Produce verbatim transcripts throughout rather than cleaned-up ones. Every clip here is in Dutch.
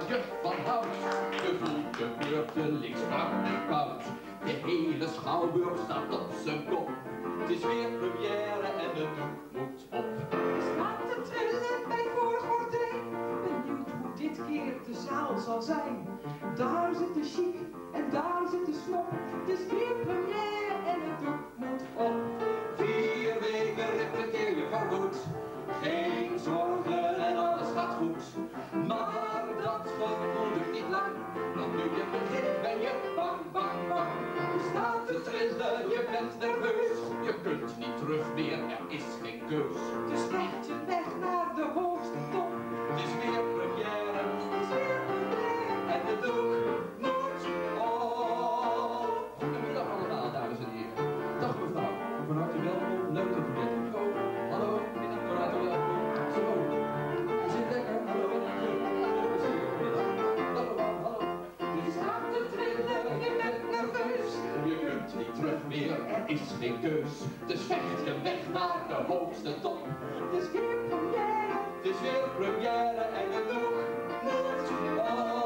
je van houdt. Je voelt de beurtelings warm en koud. De hele schouwburg staat op zijn kop. Het is weer première en de doek moet op. Je staat te trillen bij het voorgordijn. Benieuwd hoe dit keer de zaal zal zijn. Daar zit de chic en daar zit de snop. Het is weer première en de doek moet op. Vier weken repeteer je vergoed. Geen zorgen en alles gaat goed. Maar dat gevoel duurt niet lang. Want nu je begint ben je bang, bang, bang. Je staat te trillen, je bent nerveus. Je kunt niet terug meer, er is geen keus. Dus krijgt je weg naar de hoogste top. Het is weer première, Het is weer première en de doek moet op. Goedemiddag allemaal, dames en heren. Dag mevrouw, van harte welkom. Leuk dat u bent gekomen. Hallo, middag, van harte welkom. Zo, u zit lekker. Hallo, veel plezier. Middag. Dag mevrouw, hallo. Je staat te trillen, je bent nerveus. Je kunt niet terug meer, er is geen keus. Dus vecht je weg naar de hoogste top. Het is weer première. Het is weer première en de doek moet op.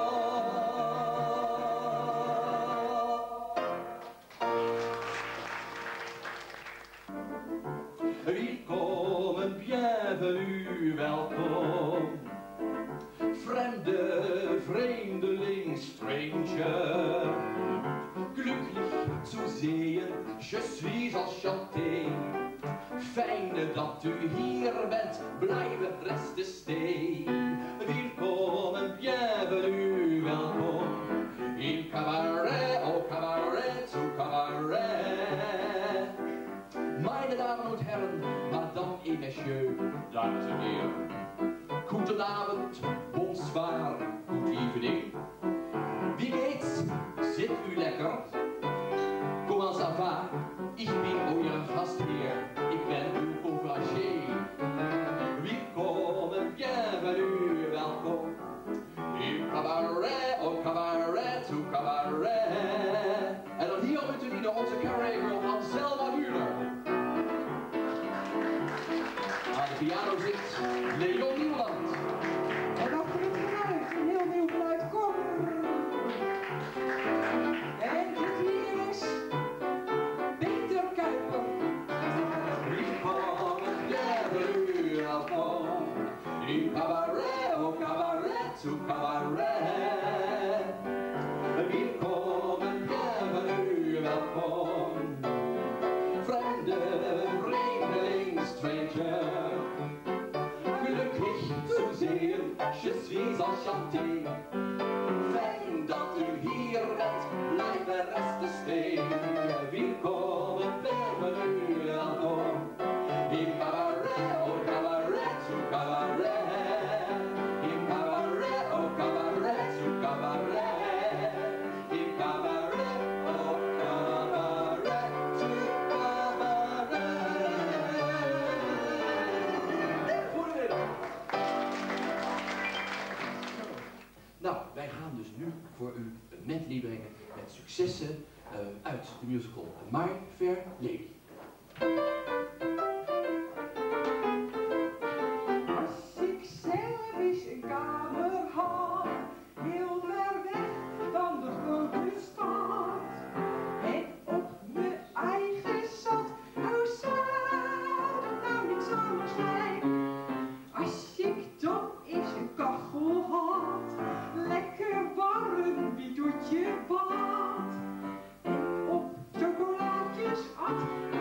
Welkom, bienvenue, welkom. Fremde, vreemdeling, stranger. Glücklich zu sehen, je suis enchanté. Fijn dat u hier bent, blijven resten stay. Welkom, bienvenue, welkom. In cabaret, au cabaret, zu cabaret. Meine Damen und Herren, Madame et Messieurs, dames en heren. Goedenavond, bonsoir, good evening. Wie geht's? Zit u lekker? Comment ça va? Ik ben euer gastheer, ik ben uw conferencier. Welkom, bienvenue, welkom. In cabaret, au cabaret, to cabaret. En dan hier op u de onze cabaret girl Anselma Hühner. Aan de piano zit Leon Nieuwland. En achter het geluid, een heel nieuw geluid, kom. En dit hier is Peter Kuiper. Welkom, bienvenue, welkom. In cabaret, au cabaret, to cabaret. Welkom, bienvenue, welkom. Vreemde, vreemdeling, stranger. Glücklich zu sehen, je suis enchanté. Fijn dat u hier bent, blijven resten stay. Welkom, bienvenue, welkom. In cabaret, au cabaret, to cabaret. In cabaret, au cabaret, to cabaret. In cabaret, au cabaret, to cabaret. Goedemiddag. Nou, wij gaan dus nu voor u een medley brengen met successen uh, uit de musical My Fair Lady. Als ik zelf eens een kamer had, heel ver weg van de grote stad. En op mijn eigen zat, oh zou dat nou niks anders zijn. Als ik dan eens een kachel had, lekker warm bidoetje bad. En op chocolaatjes at,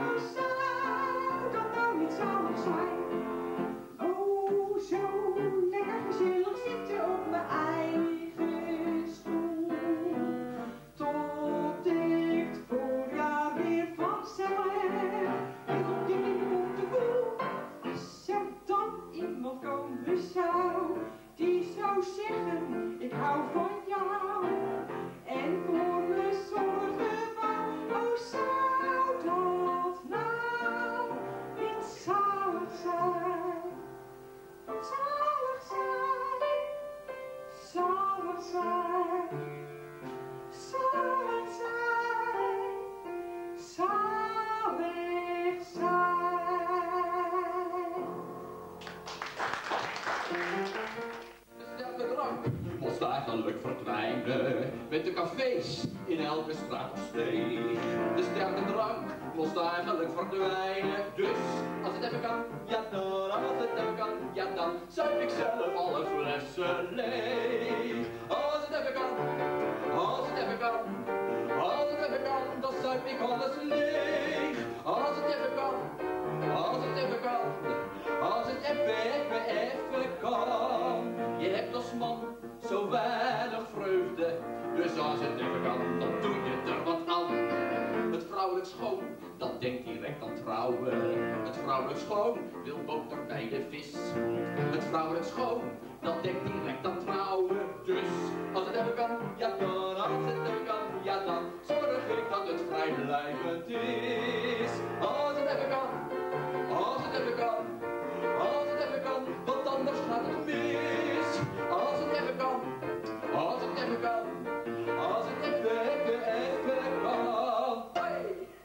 verdwijnen. Met de cafés in elke straat of steeg. De sterke drank moest eigenlijk verdwijnen. Dus als het even kan, ja dan, als het even kan, ja dan, zuip ik zelf alle flessen leeg. Als het even kan, als het even kan, als het even kan, dan zuip ik alles leeg. Als het even kan, als het even kan, als het even, even, even kan. Je hebt als man zo weinig vreugde, dus als het even kan, dan doe je er wat aan. Het vrouwelijk schoon, dat denkt direct aan trouwen. Het vrouwelijk schoon wil boter bij de vis. Het vrouwelijk schoon, dat denkt direct aan trouwen. Dus als het even kan, ja dan, als het even kan, ja dan, zorg ik dat het vrijblijvend is. Als het even kan, als het even kan, als het even kan, want anders gaat het mis. Als het even kan, als het even kan, als het even, even, even kan. Hey.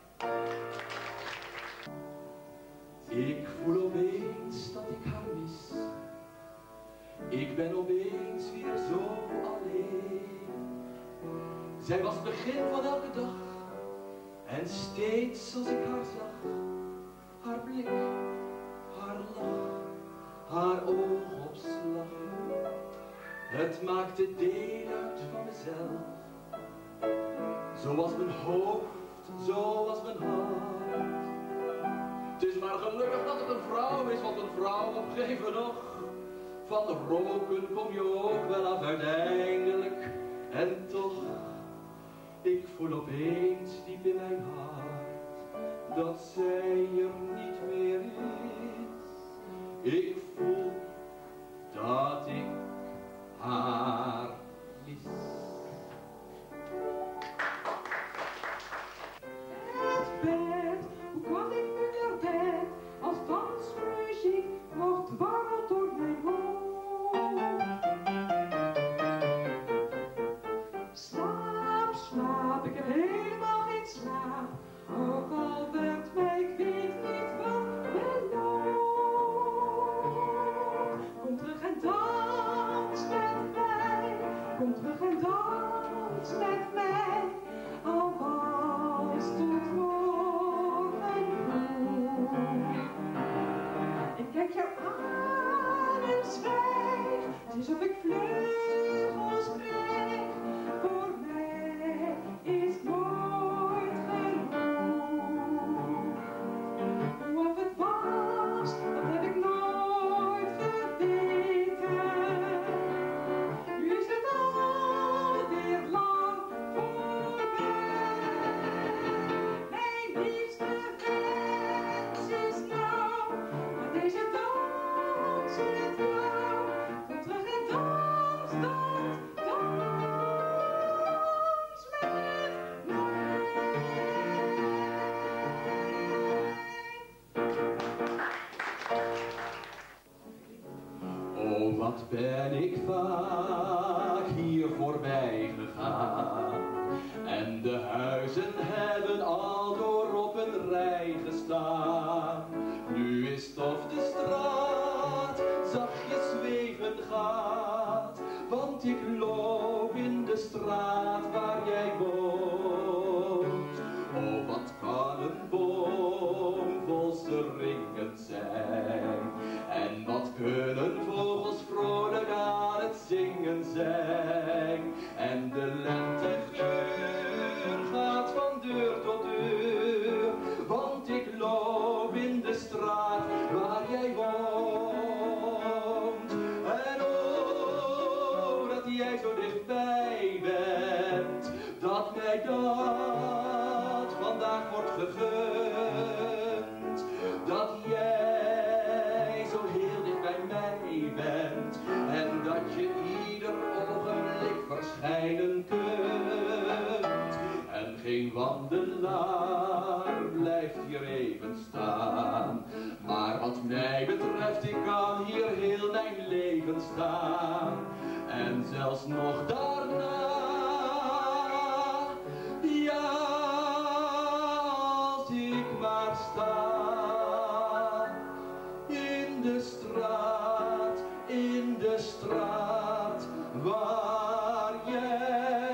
Ik voel opeens dat ik haar mis. Ik ben opeens weer zo alleen. Zij was het begin van elke dag. En steeds als ik haar zag, haar blik, haar lach, haar oogopslag. Het maakte deel uit van mezelf. Zo was mijn hoofd, zo was mijn hart. Het is maar gelukkig dat het een vrouw is, want een vrouw opgeven nog. Van roken kom je ook wel af uiteindelijk. En toch, ik voel opeens diep in mijn hart dat zij er niet meer is. Ik voel dat ik haar mis. Het bed, hoe kan ik nu naar bed, als dansmuziek nog dwarrelt door mijn hoofd. Slaap, slaap, ik heb helemaal geen slaap, ook al werd mij, ik weet niet wat beloofd. Kom terug en dans met mij, kom terug en dans met mij, al was tot morgen vroeg. Ik kijk jou aan en zwijg, het is of ik vleugels krijg. Voor mij is het nooit genoeg. Hoe of het was, dat heb ik nooit geweten. Nu is het alweer lang voorbij. Mijn liefste wens is nou, dat deze dans met jou. Kom terug en dans, dans, dans met mij. Oh, wat ben ik vaak hier voorbij gegaan. En de huizen hebben al door op een rij gestaan. Nu is het of de straat zachtjes zweven gaat. Want ik loop in de straat waar jij woont. Oh, wat kan een boom vol ringen zijn. En wat kunnen vogels vrolijk aan het zingen zijn. En de lentegeur gaat van deur tot deur. Want ik loop in de straat waar jij woont. En oh, dat jij zo dichtbij bent, dat mij dat vandaag wordt gegund. Dat jij zo heel dicht bij mij bent en dat je ieder ogenblik verschijnen kunt. En geen wandelaar blijft hier even staan. Maar wat mij betreft, ik kan hier heel mijn leven staan. En zelfs nog daarna, ja, als ik maar sta. In de straat, in de straat, waar jij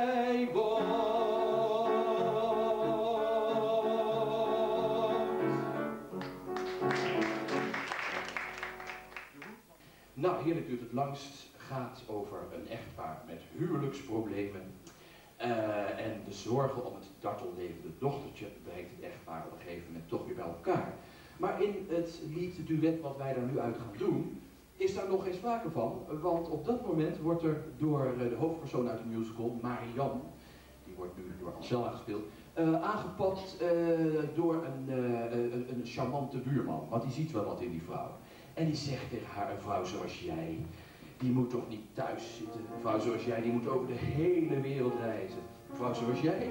Nou, heerlijk duurt het langst. Gaat over een echtpaar met huwelijksproblemen. Uh, en de zorgen om het dartellevende dochtertje brengt het echtpaar op een gegeven moment toch weer bij elkaar. Maar in het lied duet wat wij daar nu uit gaan doen, is daar nog geen sprake van. Want op dat moment wordt er door de hoofdpersoon uit de musical, Marianne, die wordt nu door Ansel aangespeeld, uh, aangepakt uh, door een, uh, een, een charmante buurman. Want die ziet wel wat in die vrouw. En die zegt tegen haar, een vrouw zoals jij, die moet toch niet thuis zitten. Een vrouw zoals jij, die moet over de hele wereld reizen. Een vrouw zoals jij.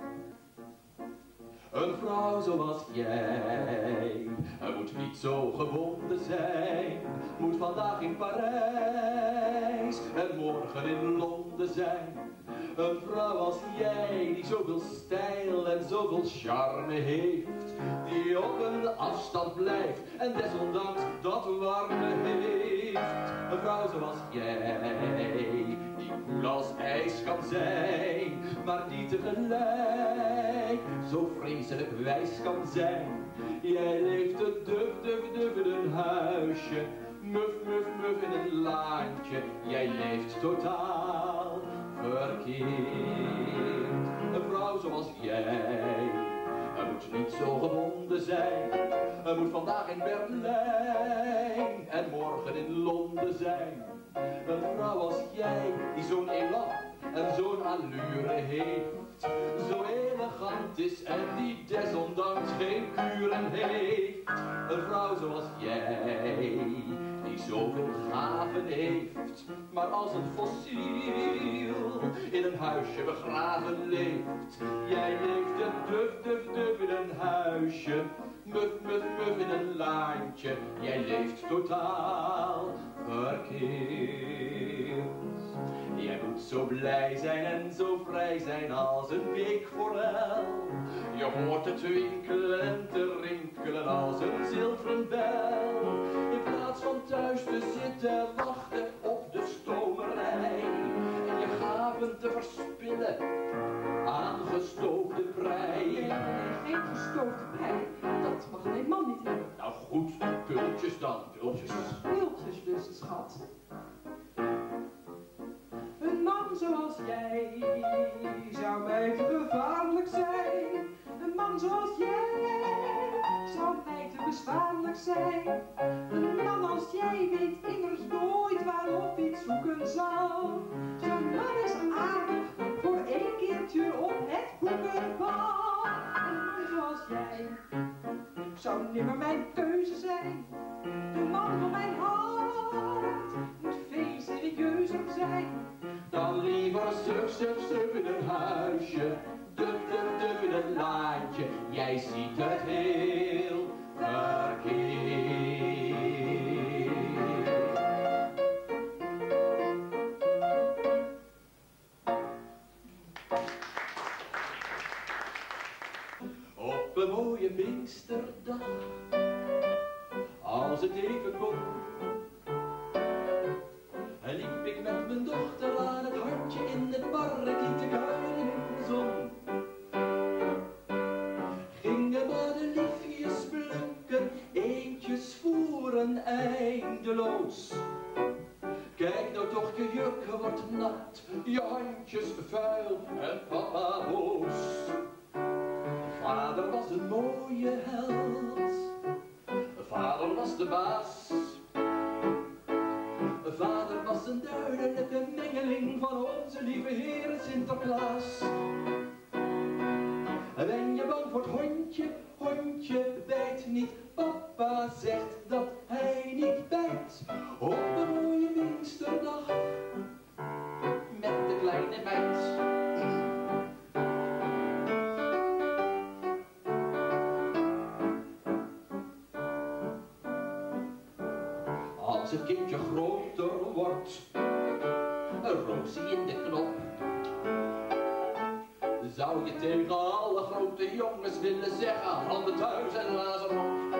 Een vrouw zoals jij, moet niet zo gebonden zijn. Moet vandaag in Parijs en morgen in Londen zijn. Een vrouw als jij, die zoveel stijl en zoveel charme heeft. Die op een afstand blijft en desondanks dat warme heeft. Een vrouw zoals jij, die koel als ijs kan zijn. Maar die tegelijk zo vreselijk wijs kan zijn. Jij leeft te duf, duf, duf in een huisje. Muf, muf, muf in een laantje. Jij leeft totaal verkeerd. Een vrouw zoals jij, er moet niet zo gebonden zijn. Er moet vandaag in Berlijn en morgen in Londen zijn. Een vrouw als jij, die zo'n elan en zo'n allure heeft. Zo elegant is en die desondanks geen kuren heeft. Een vrouw zoals jij, die zoveel gaven heeft. Maar als een fossiel in een huisje begraven leeft. Jij leeft een duf, duf, duf in een huisje. Muf, muf, muf in een laantje. Jij leeft totaal verkeerd. Jij moet zo blij zijn en zo vrij zijn als een weekforel. Je hoort het twinkelen en te rinkelen als een zilveren bel. In plaats van thuis te zitten wachten op de stomerij. En je gaven te verspillen aan gestoofde prei. Nee, nee, geen gestoofde prei. Dat mag mijn man niet hebben. Nou goed, pultjes dan, pultjes. Pultjes dus, schat. Een man zoals jij zou mij te gevaarlijk zijn. Een man zoals jij zou mij te bezwaarlijk zijn. Een man als jij weet immers nooit waarop iets zoeken zal. Zo'n man is aardig voor één keertje op het boekenbal. Een man zoals jij zou nimmer mijn keuze zijn. De man van mijn hart moet veel serieuzer zijn. Dan liever suf, suf, suf in een huisje. Duf, duf, duf in een laantje. Jij ziet het heel verkeerd. Op een mooie Pinksterdag, als het even kon, liep ik met mijn dochter aan het hartje in het parkje te kuilen in de zon. Gingen we de liefjes plukken, eentjes voeren eindeloos. Kijk nou toch, je jurk wordt nat, je handjes vuil en papa boos. Vader was een mooie held, vader was de baas. Vader was een duidelijke mengeling van onze lieve Heer Sinterklaas. Ben je bang voor het hondje, hondje bijt niet. Papa zegt dat hij niet bijt. Op een mooie Pinksterdag met de kleine meid. Als het kindje groter wordt, een roosje in de knop, zou je tegen alle grote jongens willen zeggen, handen thuis en lazen op.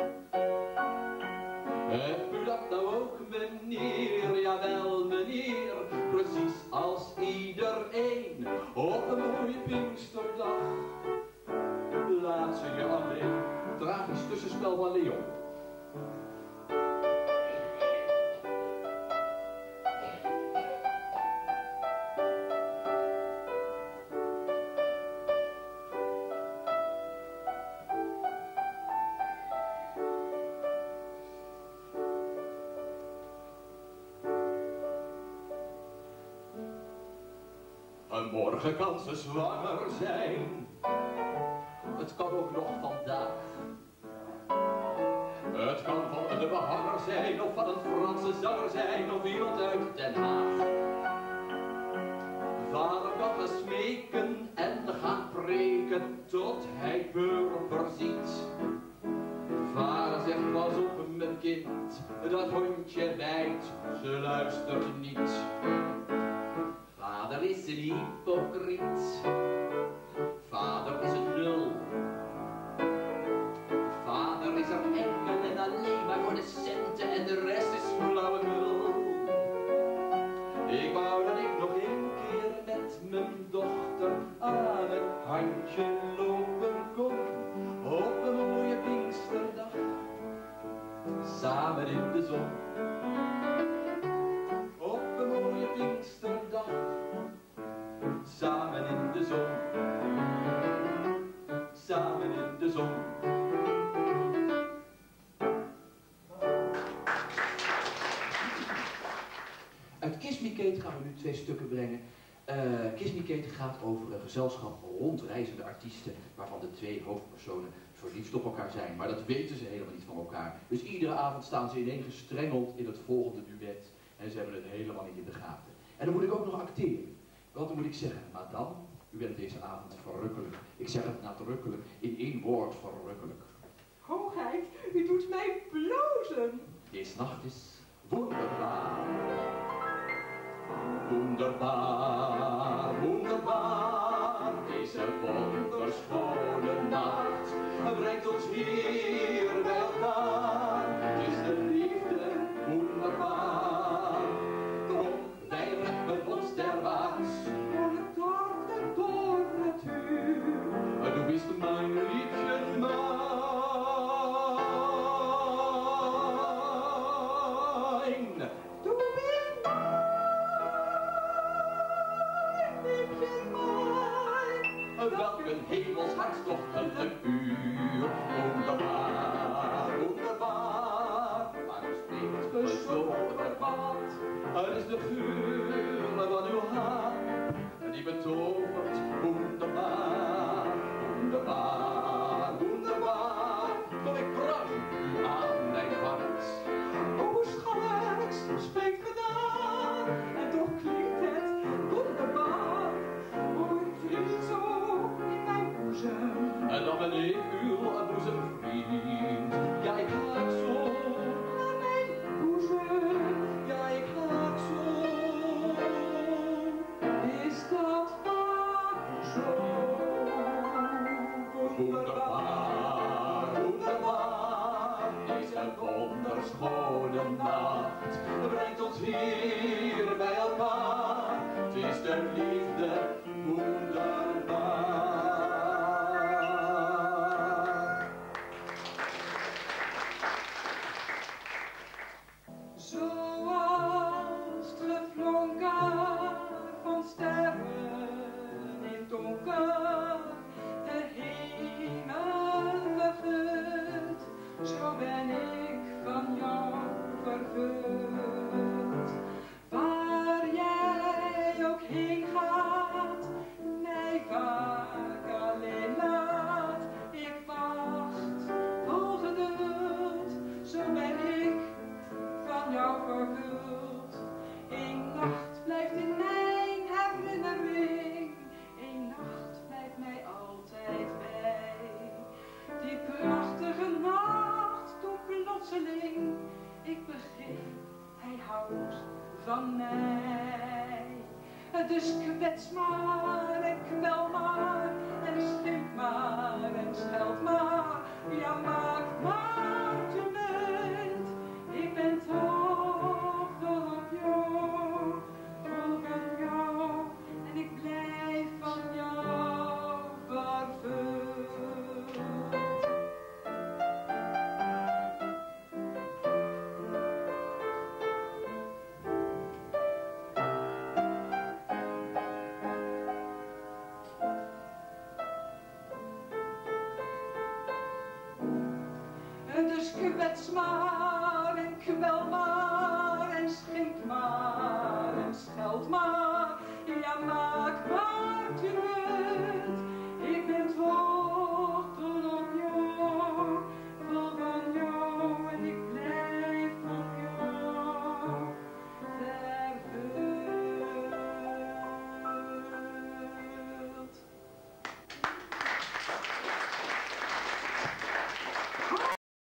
Heb u dat nou ook, meneer? Jawel, meneer, precies als iedereen. Op een mooie Pinksterdag laat ze je alleen. Tragisch tussenspel van Leon. Morgen kan ze zwanger zijn. Het kan ook nog vandaag. Het kan van de behanger zijn, of van een Franse zanger zijn, of iemand uit Den Haag. Vader kan gaan smeken en gaan preken, tot hij purper ziet. Vader zegt, pas op mijn kind, dat hondje bijt, ze luistert niet. Vader is een hypocriet, vader is een nul. Vader is er enkel en alleen maar voor de centen en de rest is flauwekul. Ik wou dat ik nog een keer met mijn dochter aan het handje lopen kon, op een mooie Pinksterdag, samen in de zon. Op een mooie Pinksterdag, samen in de zon, samen in de zon. Uit Kiss Me Kate gaan we nu twee stukken brengen. Uh, Kiss Me Kate gaat over een gezelschap rondreizende artiesten, waarvan de twee hoofdpersonen verliefd op elkaar zijn. Maar dat weten ze helemaal niet van elkaar. Dus iedere avond staan ze ineengestrengeld in het volgende duet. En ze hebben het helemaal niet in de gaten. En dan moet ik ook nog acteren. Want dan moet ik zeggen, madame, u bent deze avond verrukkelijk. Ik zeg het nadrukkelijk, in één woord verrukkelijk. Hoogheid, u doet mij blozen. Deze nacht is wonderbaar. Wonderbaar, wonderbaar. Deze wonderschone nacht brengt ons hier bij elkaar. Het is de liefde, wonderbaar. Kom, wij reppen ons derwaarts. Door het dorp en door het uur. Du bist mijn liebchen, mijn. Du bist mijn liebchen, mijn. Welk een hemels hartstochtelijk uur. Wonderbaar, wonderbaar. Waarom spreekt ge zo over wat? Het is de geur van uw haar, die betovert. Wonderbaar, wonderbaar, wonderbaar. Kom, ik brand u aan mijn hart. O, schaters, spreekt gedaan. En toch klinkt het wonderbaar. O, ik vlieg zo in mijn boezem. En dan ben ik uw boezemvriend. Ja, ik haak zo Naar mijn boezem. ja, ik haak zo. Is dat waar zo? Wonderbaar, wonderbaar, deze wonderschone nacht brengt ons hier bij elkaar. Het is de liefde, wonderbaar. Zoals de flonker van sterren in donker de hemel vervult, zo ben ik van jou vervuld. Waar jij ook heen gaat, mij vaak alleen laat, ik wacht vol geduld, zo ben ik van jou vervuld. Eén nacht blijft in mijn herinnering, één nacht blijft mij altijd bij. Die prachtige nacht, toen plotseling ik begreep, hij houdt van mij. Dus kwets maar en kwel maar en schimp maar en scheld maar, ja maak maar wat je bent. Ik ben toch dol op jou, dol van jou, en ik blijf van jou vervuld. Dus kwets maar en kwel maar en schimp maar en scheld maar.